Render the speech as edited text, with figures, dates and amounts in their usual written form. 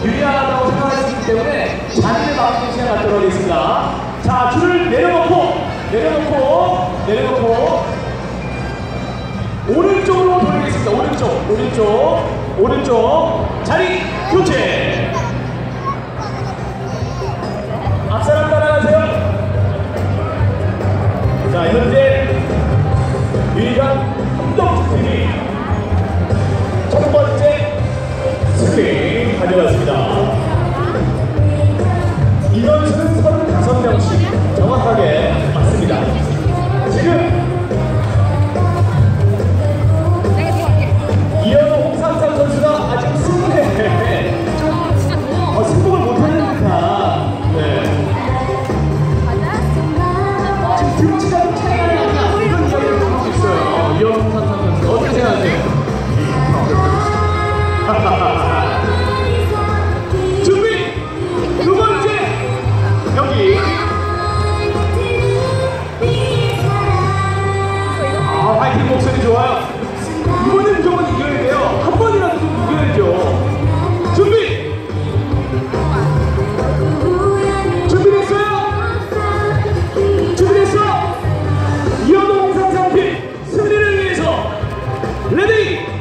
유리하다고 생각했기 때문에 자리를 맡기는 시간 갖도록 하겠습니다. 자, 줄을 내려놓고 오른쪽으로 돌리겠습니다. 오른쪽 자리 교체. 앞사람 따라가세요. 자, 현재 유리가 한동팀이 첫 번째 스윙 가져갔습니다. 인원수는 35명씩 정확하게 맞습니다. 지금 이현우 홍삼삼 선수가 아직 승부에 승복을 못하는 듯한 지금 등치가 좀 차이가 나냐 이런 이야기를 하고 있어요. 이현우 홍삼삼 선수 어떻게 생각하세요? 준비! 두 번째 경기. 파이팅 목소리 좋아요. 이번엔 무조건 이겨야 돼요. 한 번이라도 좀 이겨야죠. 준비! 준비됐어? 이현우 홍삼삼팀 승리를 위해서 레디!